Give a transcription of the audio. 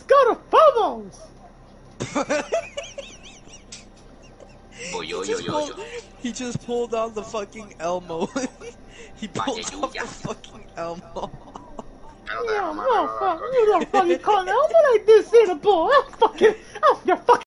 go to Phobos! He just pulled out the fucking Elmo. He pulled out the fucking Elmo. Yeah, motherfucker, you don't fucking call Elmo like this, ain't a boy. You're fucking